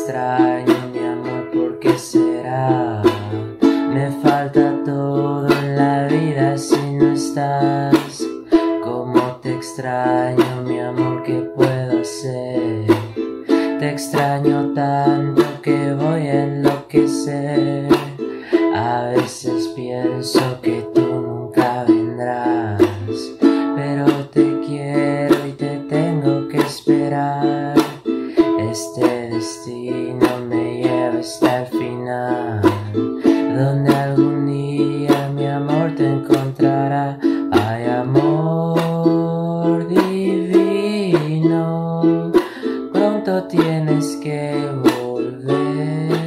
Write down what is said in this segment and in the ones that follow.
extraño, mi amor, ¿por qué será? Me falta todo en la vida si no estás. Cómo te extraño, mi amor, ¿qué puedo hacer? Te extraño tanto que voy a enloquecer. A veces pienso que tú nunca vendrás, pero te quiero y te tengo que esperar. Este destino me lleva hasta el final, donde algún día mi amor te encontrará. Ay, amor divino, pronto tienes que volver.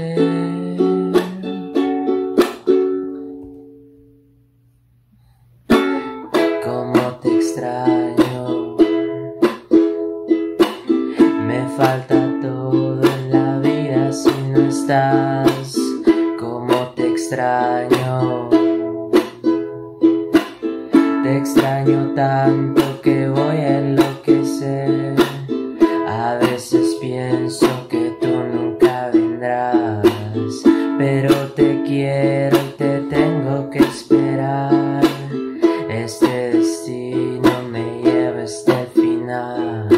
Cómo te extraño, me falta todo en la vida si no estás. Cómo te extraño tanto que voy a enloquecer. A veces pienso que tú nunca vendrás, pero te quiero y te tengo que esperar. Este destino me lleva hasta el final,